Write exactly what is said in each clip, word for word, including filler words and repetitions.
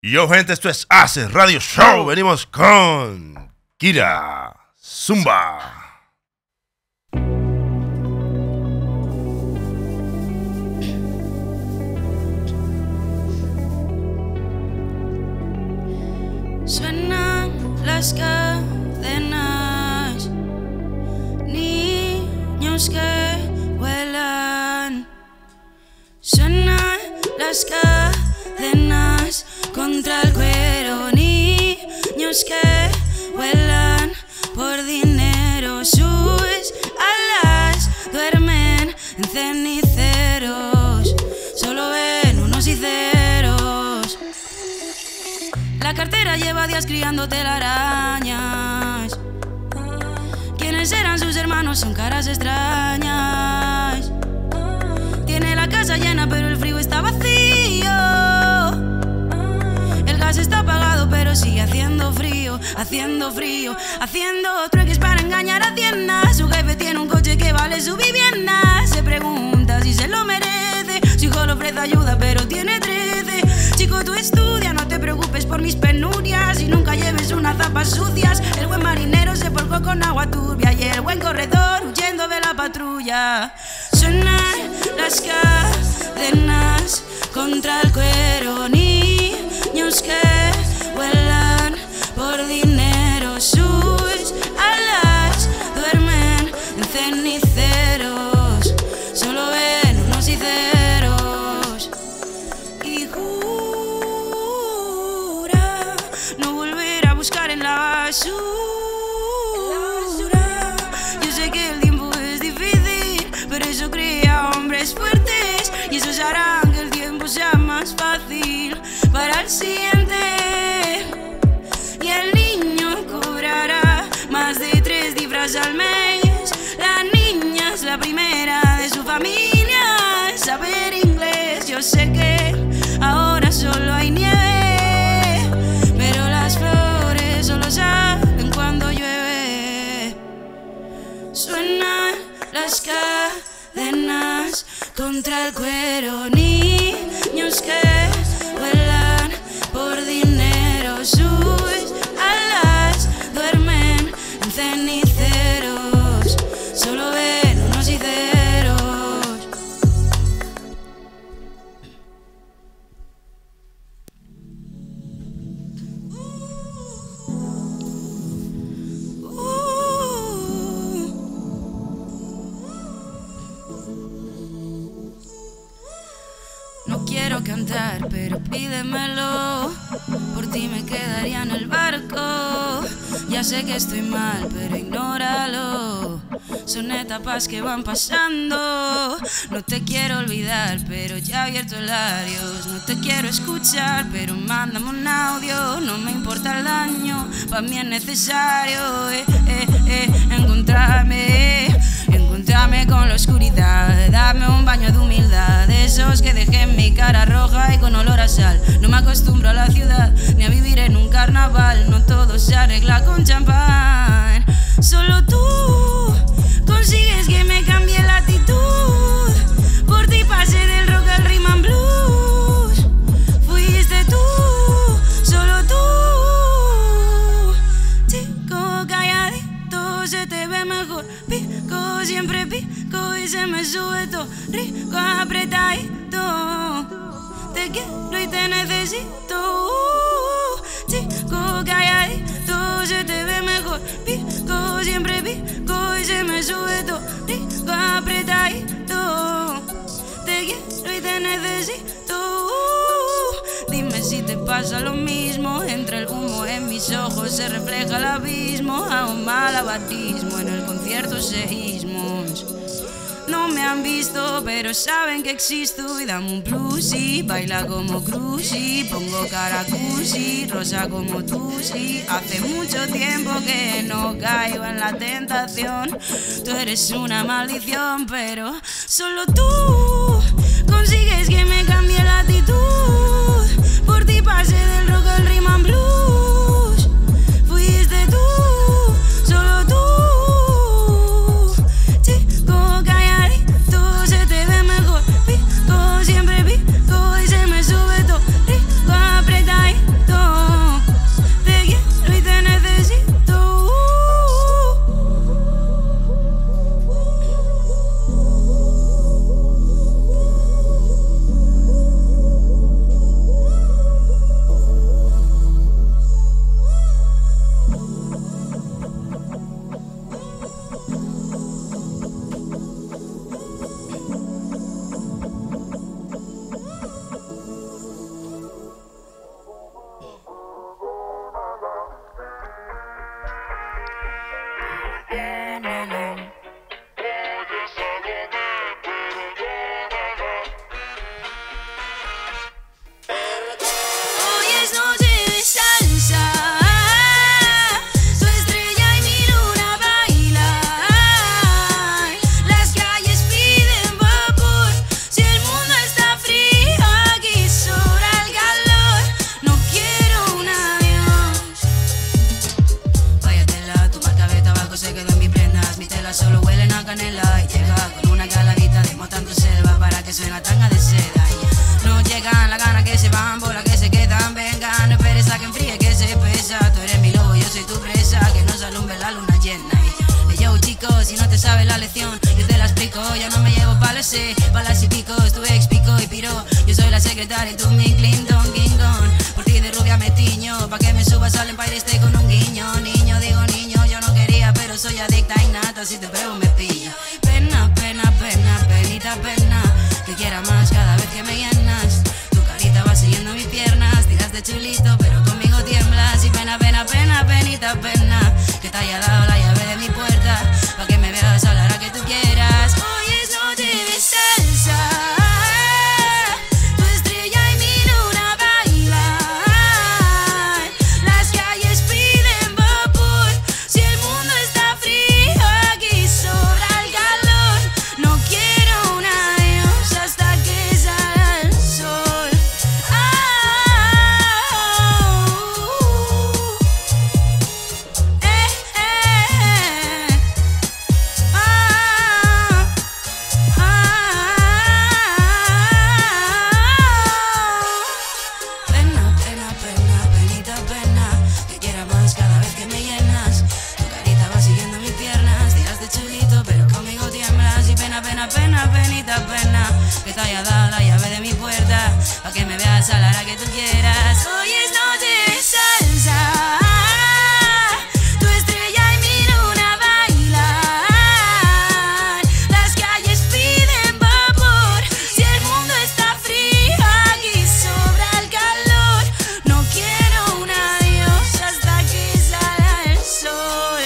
Yo, gente, esto es Hace Radio Show. Venimos con Kira Zumba. Suenan las cadenas, niños que vuelan. Suenan las cadenas contra el cuero, niños que vuelan por dinero. Sus alas duermen en ceniceros, solo ven unos y ceros. La cartera lleva días criando telarañas. ¿Quiénes eran sus hermanos? Son caras extrañas. Tiene la casa llena pero el frío está vacío. El gas está apagado pero sigue haciendo frío, haciendo frío, haciendo trueques para engañar a Hacienda. Su jefe tiene un coche que vale su vivienda. Se pregunta si se lo merece. Su hijo le ofrece ayuda pero tiene trece. Chico, tú estudia, no te preocupes por mis penurias y nunca lleves unas zapas sucias. El buen marinero se volcó con agua turbia y el buen corredor huyendo de la patrulla. Suenan las cadenas contra el cuero, niños que vuelan por dinero. Sus alas duermen en ceniceros, solo ven unos y ceros. Y jura no volver a buscar en la basura. Yo sé que el tiempo es difícil, pero eso crea hombres fuertes y esos harán que el tiempo sea más fácil para el siguiente. Y el niño cobrará más de tres cifras al mes. La niña es la primera de su familia en saber inglés. Yo sé que ahora solo hay nieve, pero las flores solo salen cuando llueve. Suenan las cadenas contra el cuero, niños que vuelan por dinero. Sus alas duermen en ceniceros, solo ven unos y ceros. No quiero cantar, pero pídemelo. Por ti me quedaría en el barco. Ya sé que estoy mal, pero ignóralo. Son etapas que van pasando. No te quiero olvidar, pero ya he abierto el Arios. No te quiero escuchar, pero mándame un audio. No me importa el daño, para mí es necesario eh, eh, eh, encontrarme. Encontrarme con la oscuridad, dame un baño de humildad, de esos que dejé en mi cara roja y con olor a sal. No me acostumbro a la ciudad, ni a vivir en un carnaval. No todo se arregla con champán. Solo tú consigues que me cambie la actitud. Por ti pasé del rock al rhythm and blues. Fuiste tú, solo tú. Chico calladito, se te ve mejor. Pico, siempre pico y se me sube todo. Rico apretadito, te quiero y te necesito. Chico calladito, se te ve mejor. Pico, siempre pico y se me sube todo. Rico apretadito, te quiero y te necesito. Dime si te pasa lo mismo. Entre el humo en mis ojos se refleja el abismo. Hago malabarismo en el concierto seísmos. No me han visto, pero saben que existo. Y dame un plusi, baila como cruci. Pongo cara cursi, rosa como tú, sí. Hace mucho tiempo que no caigo en la tentación. Tú eres una maldición, pero solo tú consigues que me cambie la actitud. Por ti pasé del rock al rhythm and blues. Fuiste tú, solo tú. Chico calladito, se te ve mejor. Pico, siempre pico y se me sube todo. Rico apretadito. si no te sabes la lección, yo te la explico. Yo no me llevo palas, eh, palas y picos. Tu ex pico y piró, yo soy la secretaria y tú mi Clinton, King Kong. Por ti de rubia me tiño, pa' que me subas al Empire State con un guiño. Niño, digo niño, yo no quería, pero soy adicta y nata, si te pruebo me pillo. Pena, pena, pena, penita, pena, que quiera más cada vez que me llenas. Tu carita va siguiendo mis piernas, tiras de chulito, pero conmigo tiemblas. Y pena, pena, pena, penita, pena, que te haya dado la llave de mi puerta, pa' que me veas a la hora que tú quieras. Hoy es noche de salsa, tu estrella y mi luna bailan. Las calles piden vapor, si el mundo está frío aquí sobra el calor. No quiero un adiós hasta que salga el sol. Ah, eh, eh, ah, ah, pena, pena, pena, penita, pena, que quiera más cada vez que me llenas. Tu carita va siguiendo mis piernas, tiras de chulito, pero conmigo tiemblas. Y pena, pena, pena, penita, pena, que te haya dado la llave de mi puerta, pa' que me veas a la hora que tú quieras. Hoy es noche de salsa, tu estrella y mi luna bailan. Las calles piden vapor, si el mundo está frío aquí sobra el calor. No quiero un adiós hasta que salga el sol.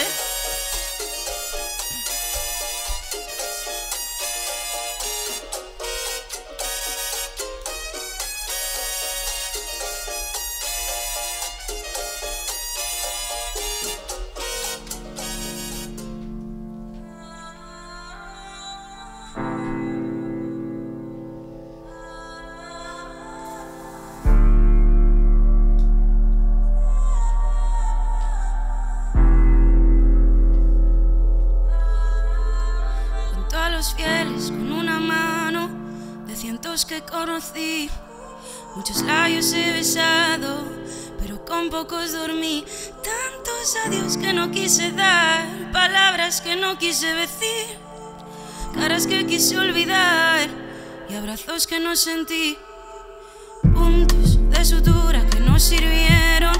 Junto a los fieles con una mano, de cientos que conocí, muchos labios he besado, pero con pocos dormí. Tantos adiós que no quise dar, palabras que no quise decir, caras que quise olvidar y abrazos que no sentí. Puntos de sutura que no sirvieron,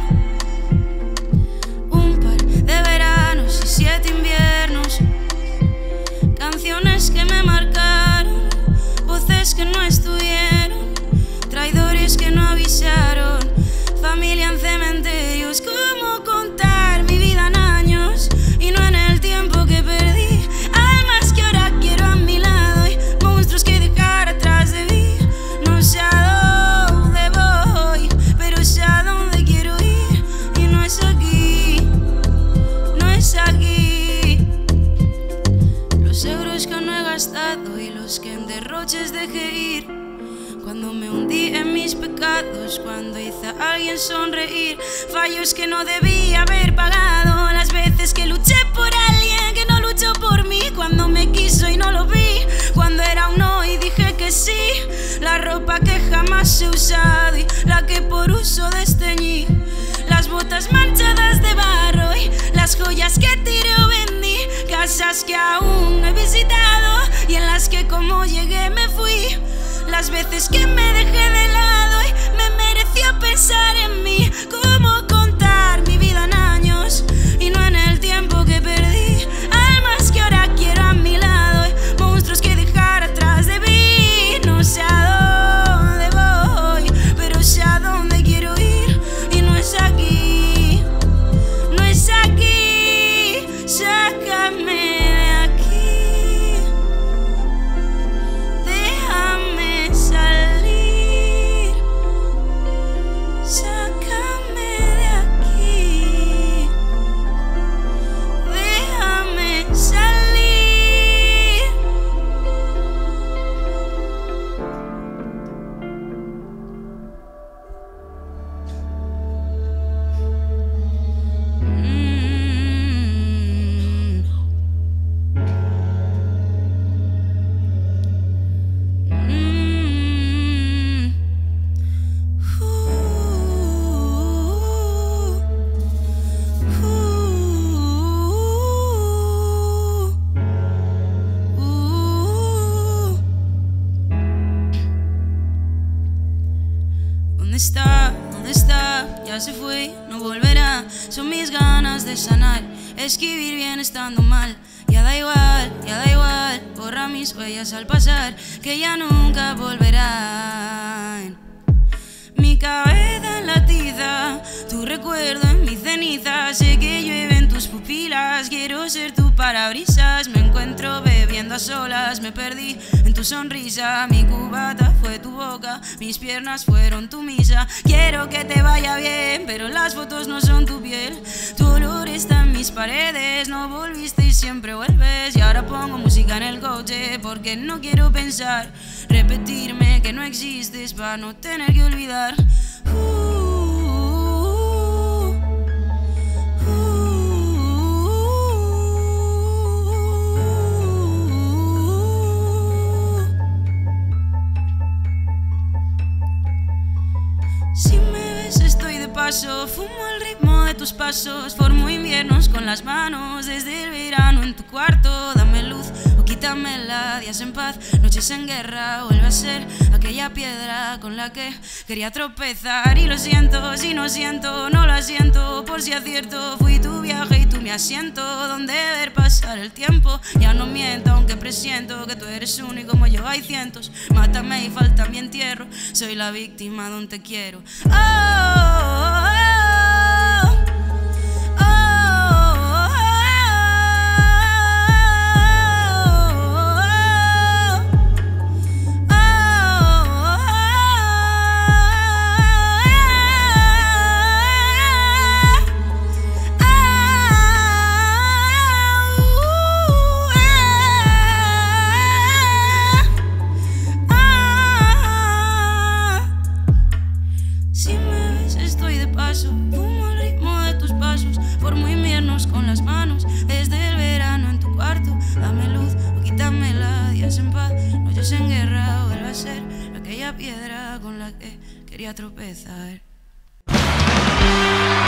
un par de veranos y siete inviernos. Canciones que me marcaron, voces que no estuvieron, traidores que no avisaron, familia en cementerios. ¿Cómo contar mi vida en años y no en el tiempo que perdí? Almas que ahora quiero a mi lado y monstruos que dejar atrás de mí. No sé a dónde voy, pero sé a dónde quiero ir. Y no es aquí, no es aquí. Los euros que no he gastado y los que en derroches dejé ir, cuando me hundí en mis pecados, cuando hice a alguien sonreír. Fallos que no debía haber pagado, las veces que luché por alguien que no luchó por mí, cuando me quiso y no lo vi, cuando era un no y dije que sí. La ropa que jamás he usado y la que por uso desteñí, las botas manchadas de barro y las joyas que tiré o vendí, casas que aún no he visitado y en las que como llegué me fui. Las veces que me dejé de lado y me mereció pensar en mí. ¿Cómo contar mi vida en años y no en el tiempo que perdí? Almas que ahora quiero a mi lado y monstruos que dejar atrás de mí. No sé a dónde voy, pero sé a dónde quiero ir. Y no es aquí, no es aquí. Sácame de aquí, déjame salir. Sácame ya se fue, no volverá. Son mis ganas de sanar, escribir bien estando mal. Ya da igual, ya da igual, borra mis huellas al pasar, que ya nunca volverán. Mi cabeza en la tiza, tu recuerdo en mi ceniza. Sé que llueve en tus pupilas, quiero ser tu parabrisas. Me encuentro bebiendo a solas, me perdí en tu sonrisa. Mi cubata fue tu boca, mis piernas fueron tu misa. Quiero que te vaya bien, pero las fotos no son tu piel. Tu olor está en mis paredes, no volviste y siempre vuelves. Y ahora pongo música en el coche porque no quiero pensar, repetirme que no existes para no tener que olvidar. Uh, uh, uh, uh. Si me ves estoy de paso, fumo el ritmo de tus pasos, formo inviernos con las manos desde el verano en tu cuarto. Dame luz o quítamela, días en paz, noches en guerra. Vuelve a ser aquella piedra con la que quería tropezar. Y lo siento, si no siento, no lo asiento. Por si acierto, fui tu viaje y tú mi asiento, donde ver pasar el tiempo. Ya no miento, aunque presiento que tú eres uno y como yo hay cientos. Mátame y falta mi entierro, soy la víctima de un te quiero. Oh, oh, oh. Fumo el ritmo de tus pasos, formo inviernos con las manos desde el verano en tu cuarto. Dame luz o quítamela, días en paz, noches en guerra. Vuelve a ser aquella piedra con la que quería tropezar.